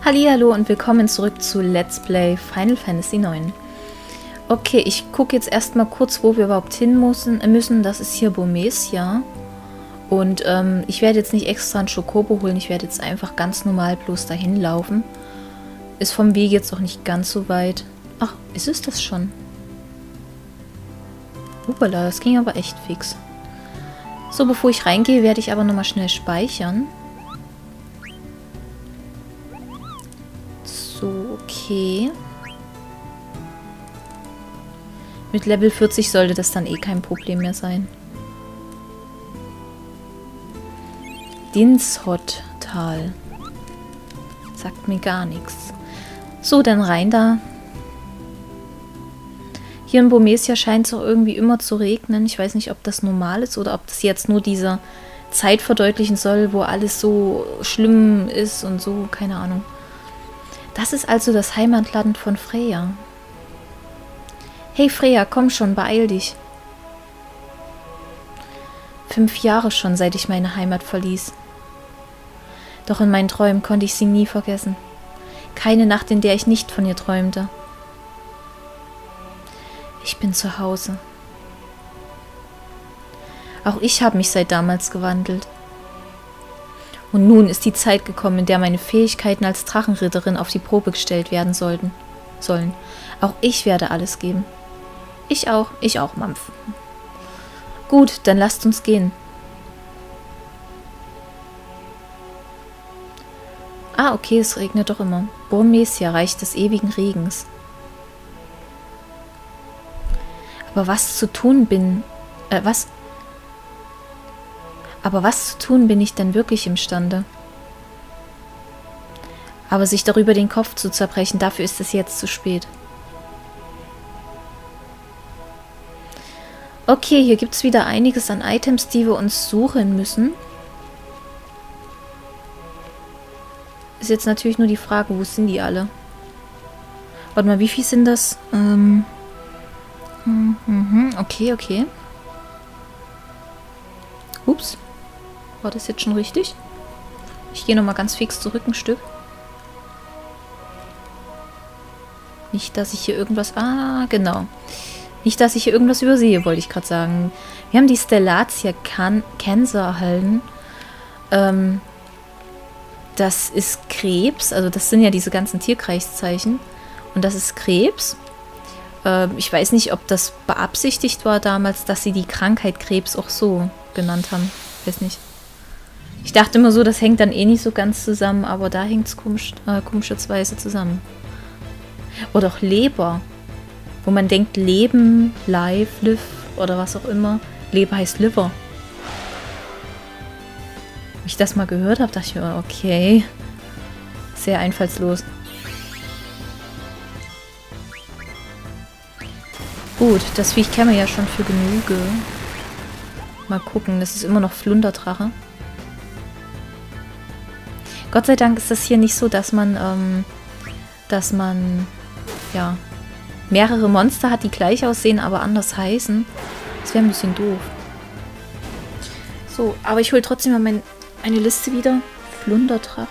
Hallihallo und willkommen zurück zu Let's Play Final Fantasy IX. Okay, ich gucke jetzt erstmal kurz, wo wir überhaupt hin müssen. Das ist hier Burmecia. Und ich werde jetzt nicht extra einen Chocobo holen, ich werde jetzt einfach ganz normal bloß dahin laufen. Ist vom Weg jetzt auch nicht ganz so weit. Ach, ist es das schon? Upala, das ging aber echt fix. So, bevor ich reingehe, werde ich aber nochmal schnell speichern. So, okay. Mit Level 40 sollte das dann eh kein Problem mehr sein. Dinshot-Tal. Sagt mir gar nichts. So, dann rein da. Hier in Burmecia scheint es auch irgendwie immer zu regnen. Ich weiß nicht, ob das normal ist oder ob das jetzt nur diese Zeit verdeutlichen soll, wo alles so schlimm ist und so, keine Ahnung. Das ist also das Heimatland von Freya. Hey Freya, komm schon, beeil dich. 5 Jahre schon, seit ich meine Heimat verließ. Doch in meinen Träumen konnte ich sie nie vergessen. Keine Nacht, in der ich nicht von ihr träumte. Ich bin zu Hause. Auch ich habe mich seit damals gewandelt. Und nun ist die Zeit gekommen, in der meine Fähigkeiten als Drachenritterin auf die Probe gestellt werden sollen. Auch ich werde alles geben. Ich auch, Mampf. Gut, dann lasst uns gehen. Ah, okay, es regnet doch immer. Burmecia, Reich des ewigen Regens. Aber was zu tun bin ich denn wirklich imstande? Aber sich darüber den Kopf zu zerbrechen, dafür ist es jetzt zu spät. Okay, hier gibt es wieder einiges an Items, die wir uns suchen müssen. Ist jetzt natürlich nur die Frage, wo sind die alle? Warte mal, wie viel sind das? Okay. Ups. War das jetzt schon richtig? Ich gehe nochmal ganz fix zurück ein Stück. Nicht, dass ich hier irgendwas... Ah, genau. Nicht, dass ich hier irgendwas übersehe, wollte ich gerade sagen. Wir haben die Stellatia Cancer erhalten. Das ist Krebs. Also das sind ja diese ganzen Tierkreiszeichen. Und das ist Krebs. Ich weiß nicht, ob das beabsichtigt war damals, dass sie die Krankheit Krebs auch so genannt haben. Ich weiß nicht. Ich dachte immer so, das hängt dann eh nicht so ganz zusammen, aber da hängt es komischerweise zusammen. Oder auch Leber. Wo man denkt, Leben, Live, Live oder was auch immer. Leber heißt Liver. Als ich das mal gehört habe, dachte ich mir, okay. Sehr einfallslos. Gut, das Viech kennen wir ja schon für Genüge. Mal gucken, das ist immer noch Flunderdrache. Gott sei Dank ist das hier nicht so, dass man, ja, mehrere Monster hat, die gleich aussehen, aber anders heißen. Das wäre ein bisschen doof. So, aber ich hole trotzdem mal meine Liste wieder. Flunderdrache.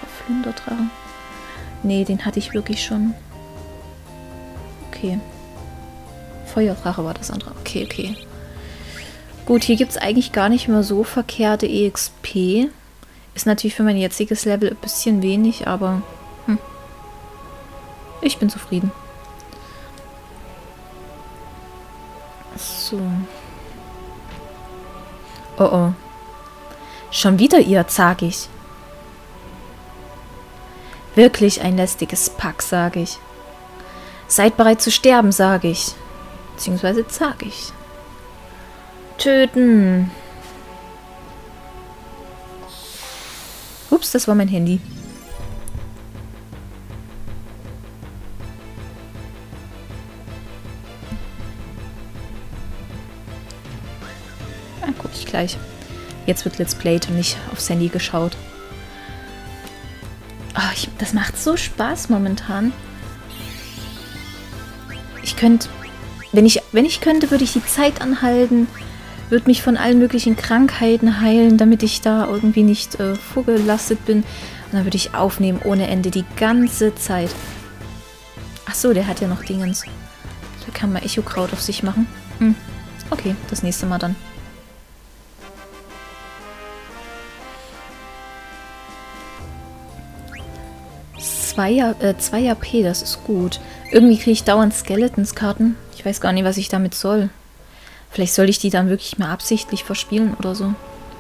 Nee, den hatte ich wirklich schon. Okay. Feuerdrache war das andere. Okay. Gut, hier gibt es eigentlich gar nicht mehr so verkehrte EXP. Ist natürlich für mein jetziges Level ein bisschen wenig, aber ich bin zufrieden. So. Oh. Schon wieder ihr, sag ich. Wirklich ein lästiges Pack, sage ich. Seid bereit zu sterben, sage ich. Beziehungsweise sag ich. Töten. Ups, das war mein Handy. Ah, guck ich gleich. Jetzt wird Let's Played und nicht aufs Handy geschaut. Oh, das macht so Spaß momentan. Ich könnte... Wenn ich könnte, würde ich die Zeit anhalten, würde mich von allen möglichen Krankheiten heilen, damit ich da irgendwie nicht vorgelastet bin. Dann würde ich aufnehmen ohne Ende die ganze Zeit. Ach so, der hat ja noch Dingens. Da kann man Echokraut auf sich machen. Hm. Okay, das nächste Mal dann. Zwei AP, das ist gut. Irgendwie kriege ich dauernd Skeletons-Karten. Ich weiß gar nicht, was ich damit soll. Vielleicht soll ich die dann wirklich mal absichtlich verspielen oder so.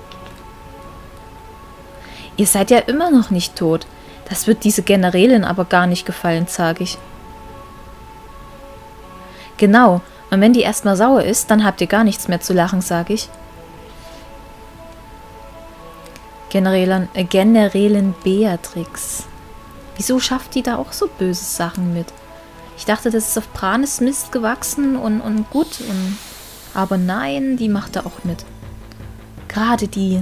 Ihr seid ja immer noch nicht tot. Das wird diese Generälin aber gar nicht gefallen, sage ich. Genau. Und wenn die erstmal sauer ist, dann habt ihr gar nichts mehr zu lachen, sage ich. Generälin Beatrix. Wieso schafft die da auch so böse Sachen mit? Ich dachte, das ist auf Branes Mist gewachsen und gut. Aber nein, die macht da auch mit. Gerade die.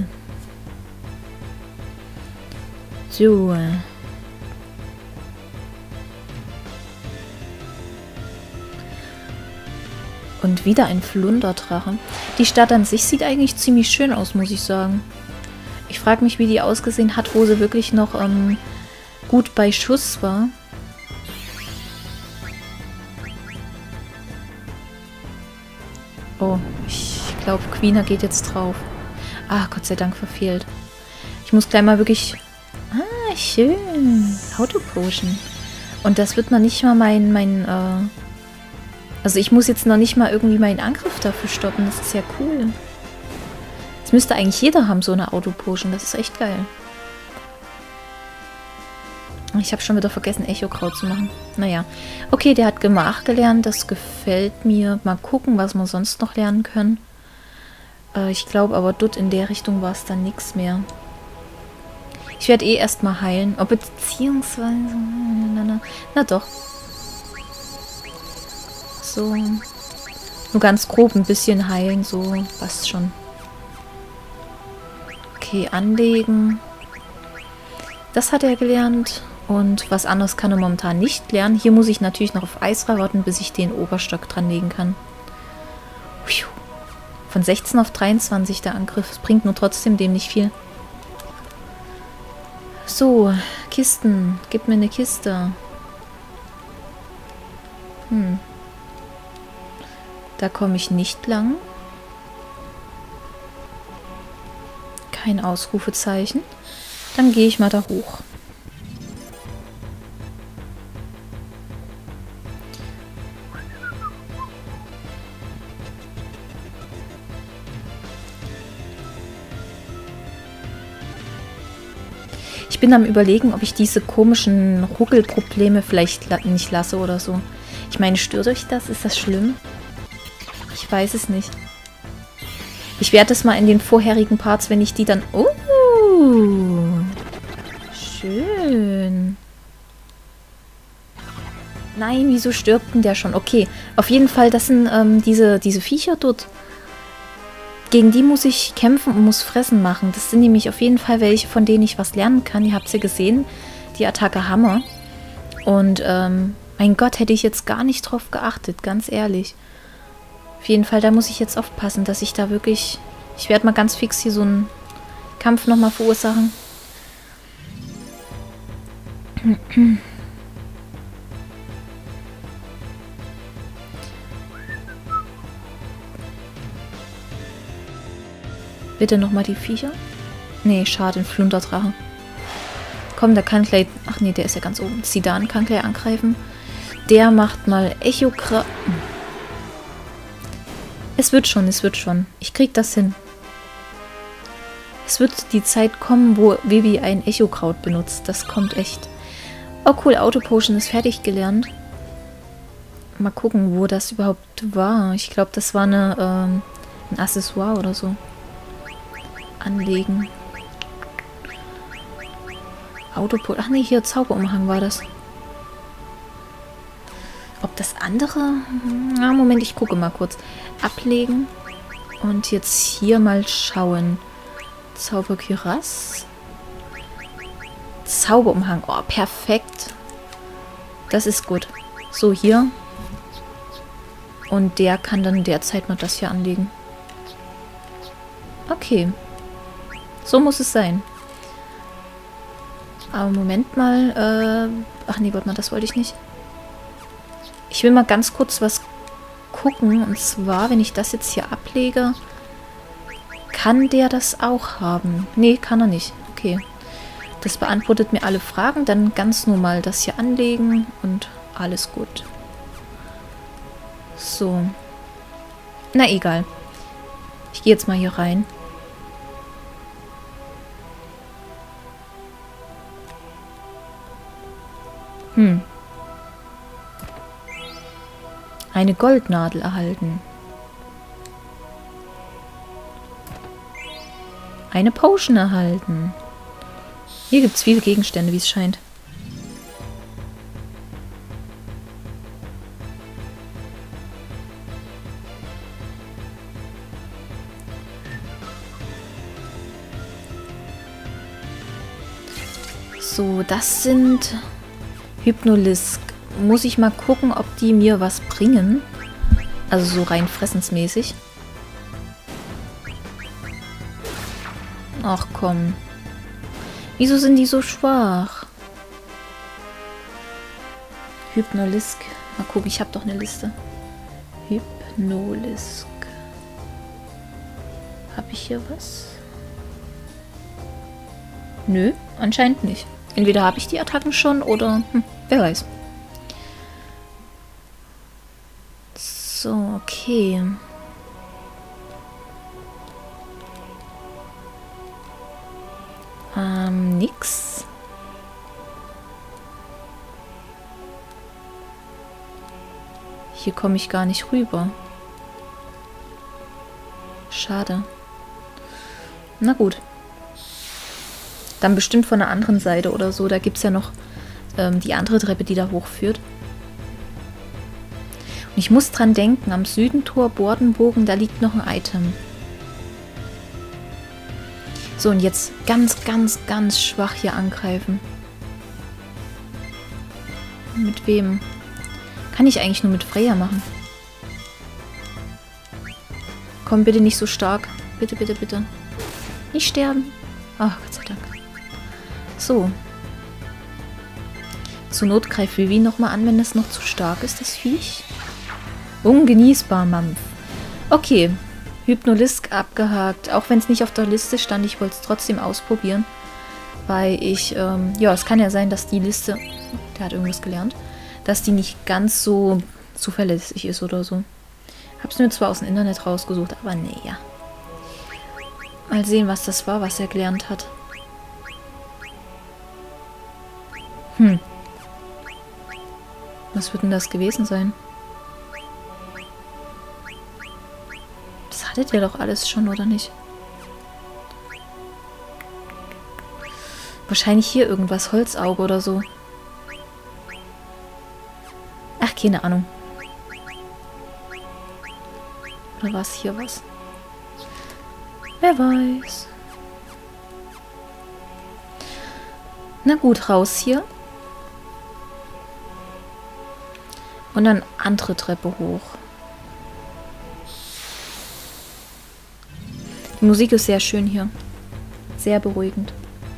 So. Und wieder ein Flunderdrache. Die Stadt an sich sieht eigentlich ziemlich schön aus, muss ich sagen. Ich frage mich, wie die ausgesehen hat, wo sie wirklich noch gut bei Schuss war. Oh, ich glaube, Queener geht jetzt drauf. Ah, Gott sei Dank verfehlt. Ich muss gleich mal wirklich... Ah, schön. Autopotion. Und das wird noch nicht mal also ich muss jetzt noch nicht mal irgendwie meinen Angriff dafür stoppen. Das ist ja cool. Das müsste eigentlich jeder haben, so eine Autopotion. Das ist echt geil. Ich habe schon wieder vergessen, Echokraut zu machen. Naja. Okay, der hat Gemach gelernt. Das gefällt mir. Mal gucken, was wir sonst noch lernen können. Ich glaube aber, dort in der Richtung war es dann nichts mehr. Ich werde eh erstmal heilen. Oh, beziehungsweise... Na doch. So. Nur ganz grob ein bisschen heilen. So, passt schon. Okay, anlegen. Das hat er gelernt. Und was anderes kann er momentan nicht lernen. Hier muss ich natürlich noch auf Eisra warten, bis ich den Oberstock dranlegen kann. Von 16 auf 23 der Angriff. Es bringt nur trotzdem dem nicht viel. So, Kisten. Gib mir eine Kiste. Da komme ich nicht lang. Kein Ausrufezeichen. Dann gehe ich mal da hoch. Ich bin am Überlegen, ob ich diese komischen Ruckelprobleme vielleicht nicht lasse oder so. Ich meine, stört euch das? Ist das schlimm? Ich weiß es nicht. Ich werde es mal in den vorherigen Parts, wenn ich die dann... Oh! Schön. Nein, wieso stirbt denn der schon? Okay, auf jeden Fall, das sind diese Viecher dort. Gegen die muss ich kämpfen und muss Fressen machen. Das sind nämlich auf jeden Fall welche, von denen ich was lernen kann. Ihr habt sie gesehen. Die Attacke Hammer. Und, mein Gott, hätte ich jetzt gar nicht drauf geachtet, ganz ehrlich. Auf jeden Fall, da muss ich jetzt aufpassen, dass ich da wirklich... Ich werde mal ganz fix hier so einen Kampf nochmal verursachen. Bitte nochmal die Viecher. Nee, schade, ein Flunderdrache. Komm, der kann gleich... Ach nee, der ist ja ganz oben. Zidane kann gleich angreifen. Der macht mal Echokraut. Es wird schon, es wird schon. Ich krieg das hin. Es wird die Zeit kommen, wo Vivi ein Echokraut benutzt. Das kommt echt. Oh cool, Autopotion ist fertig gelernt. Mal gucken, wo das überhaupt war. Ich glaube, das war ein Accessoire oder so. Anlegen. Autopotion. Ach nee, hier Zauberumhang war das. Ob das andere... Na, Moment, ich gucke mal kurz. Ablegen. Und jetzt hier mal schauen. Zauberkürass. Zauberumhang. Oh, perfekt. Das ist gut. So, hier. Und der kann dann derzeit mal das hier anlegen. Okay. So muss es sein. Aber Moment mal. Ach nee, warte mal, das wollte ich nicht. Ich will mal ganz kurz was gucken. Und zwar, wenn ich das jetzt hier ablege, kann der das auch haben? Nee, kann er nicht. Okay. Das beantwortet mir alle Fragen. Dann ganz normal das hier anlegen und alles gut. So. Na, egal. Ich gehe jetzt mal hier rein. Eine Goldnadel erhalten. Eine Potion erhalten. Hier gibt es viele Gegenstände, wie es scheint. So, das sind Hypnolisk. Muss ich mal gucken, ob die mir was bringen. Also so rein fressensmäßig. Ach komm. Wieso sind die so schwach? Hypnolisk. Mal gucken, ich habe doch eine Liste. Hypnolisk. Habe ich hier was? Nö, anscheinend nicht. Entweder habe ich die Attacken schon oder... wer weiß. So, okay. Nix. Hier komme ich gar nicht rüber. Schade. Na gut. Dann bestimmt von der anderen Seite oder so. Da gibt es ja noch die andere Treppe, die da hochführt. Und ich muss dran denken, am Südentor Bordenbogen, da liegt noch ein Item. So, und jetzt ganz, ganz, ganz schwach hier angreifen. Mit wem? Kann ich eigentlich nur mit Freya machen. Komm, bitte nicht so stark. Bitte, bitte, bitte. Nicht sterben. Ach, Gott sei Dank. So. Zur Not greift Vivi nochmal an, wenn das noch zu stark ist, das Viech. Ungenießbar, Mampf. Okay. Hypnolisk abgehakt. Auch wenn es nicht auf der Liste stand, ich wollte es trotzdem ausprobieren. Weil ich, ja, es kann ja sein, dass die Liste, der hat irgendwas gelernt, dass die nicht ganz so zuverlässig ist oder so. Hab's mir zwar aus dem Internet rausgesucht, aber nee, ja. Mal sehen, was das war, was er gelernt hat. Was wird denn das gewesen sein? Das hattet ihr doch alles schon, oder nicht? Wahrscheinlich hier irgendwas, Holzauge oder so. Ach, keine Ahnung. Oder war es hier was? Wer weiß. Na gut, raus hier. Und dann andere Treppe hoch. Die Musik ist sehr schön hier. Sehr beruhigend.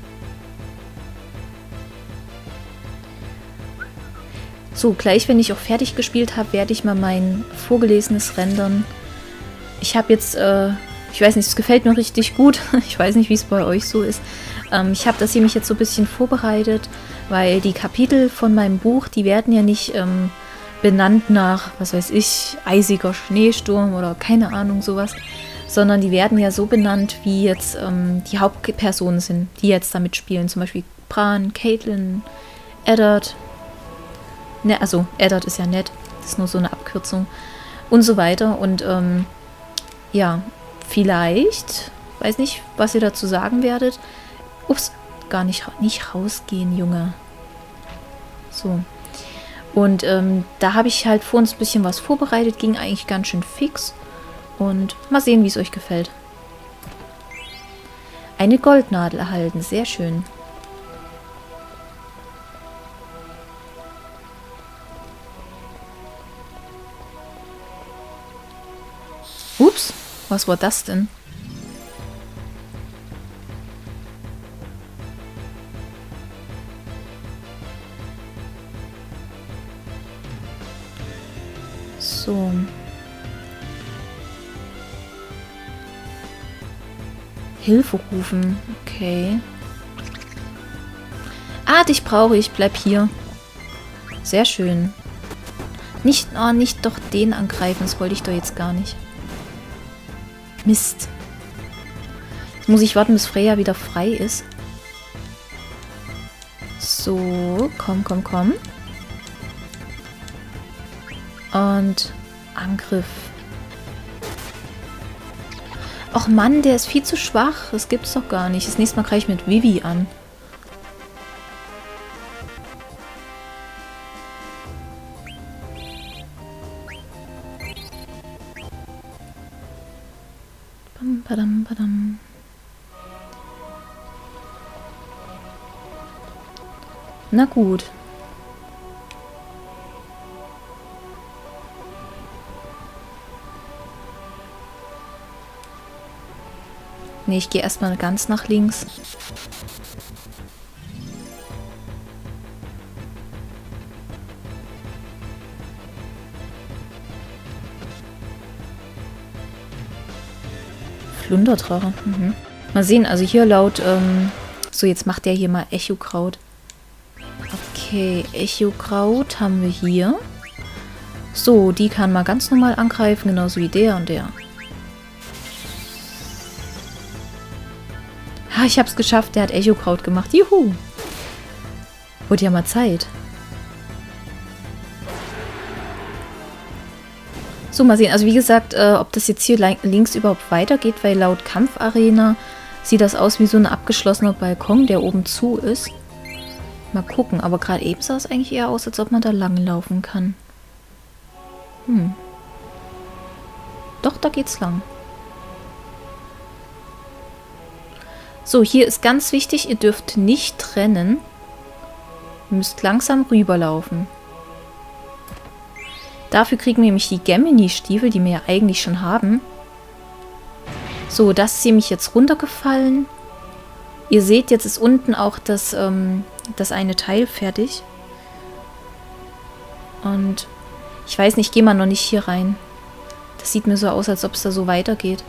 So, gleich, wenn ich auch fertig gespielt habe, werde ich mal mein vorgelesenes rendern. Ich habe jetzt, ich weiß nicht, es gefällt mir richtig gut. Ich weiß nicht, wie es bei euch so ist. Ich habe das hier mich jetzt so ein bisschen vorbereitet, weil die Kapitel von meinem Buch, die werden ja nicht benannt nach, was weiß ich, eisiger Schneesturm oder keine Ahnung, sowas. Sondern die werden ja so benannt, wie jetzt die Hauptpersonen sind, die jetzt damit spielen. Zum Beispiel Bran, Caitlin, Eddard. Ne, also Eddard ist ja nett, das ist nur so eine Abkürzung. Und so weiter. Und ja, vielleicht, weiß nicht, was ihr dazu sagen werdet. Ups, gar nicht rausgehen, Junge. So. Und da habe ich halt vor uns ein bisschen was vorbereitet, ging eigentlich ganz schön fix. Und mal sehen, wie es euch gefällt. Eine Goldnadel erhalten, sehr schön. Ups, was war das denn? So. Hilfe rufen. Okay. Ah, dich brauche ich. Bleib hier. Sehr schön. Nicht doch den angreifen. Das wollte ich doch jetzt gar nicht. Mist. Jetzt muss ich warten, bis Freya wieder frei ist. So. Komm, komm, komm. Und Angriff. Och Mann, der ist viel zu schwach. Das gibt's doch gar nicht. Das nächste Mal greife ich mit Vivi an. Bam, badam, badam. Na gut. Nee, ich gehe erstmal ganz nach links. Flunderdrache. Mhm. Mal sehen, also hier laut... so, jetzt macht der hier mal Echokraut. Okay, Echokraut haben wir hier. So, die kann mal ganz normal angreifen, genauso wie der und der. Ah, ich hab's geschafft, der hat Echokraut gemacht. Juhu! Wurde ja mal Zeit. So, mal sehen. Also wie gesagt, ob das jetzt hier links überhaupt weitergeht, weil laut Kampfarena sieht das aus wie so ein abgeschlossener Balkon, der oben zu ist. Mal gucken. Aber gerade eben sah es eigentlich eher aus, als ob man da langlaufen kann. Doch, da geht's lang. So, hier ist ganz wichtig, ihr dürft nicht rennen. Ihr müsst langsam rüberlaufen. Dafür kriegen wir nämlich die Gemini-Stiefel, die wir ja eigentlich schon haben. So, das ist nämlich jetzt runtergefallen. Ihr seht, jetzt ist unten auch das eine Teil fertig. Und ich weiß nicht, ich gehe mal noch nicht hier rein. Das sieht mir so aus, als ob es da so weitergeht.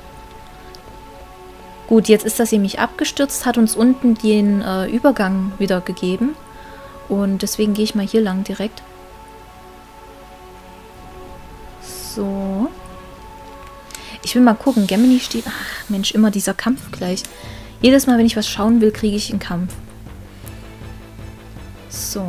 Gut, jetzt ist das nämlich abgestürzt, hat uns unten den Übergang wieder gegeben. Und deswegen gehe ich mal hier lang direkt. So. Ich will mal gucken. Gemini steht... Ach, Mensch, immer dieser Kampf gleich. Jedes Mal, wenn ich was schauen will, kriege ich einen Kampf. So.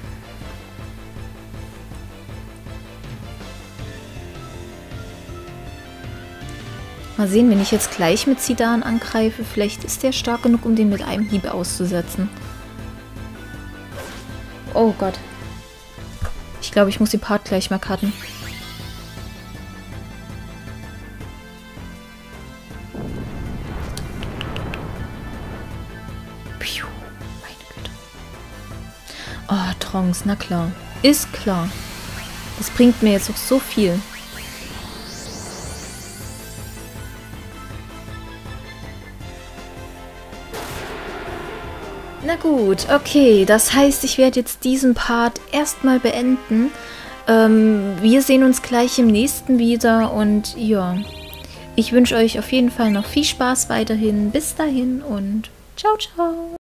Mal sehen, wenn ich jetzt gleich mit Zidane angreife, vielleicht ist der stark genug, um den mit einem Hieb auszusetzen. Oh Gott. Ich glaube, ich muss den Part gleich mal cutten. Piu, meine Güte. Oh, Trance, na klar. Ist klar. Das bringt mir jetzt auch so viel. Na gut, okay. Das heißt, ich werde jetzt diesen Part erstmal beenden. Wir sehen uns gleich im nächsten wieder und ja, ich wünsche euch auf jeden Fall noch viel Spaß weiterhin. Bis dahin und ciao, ciao.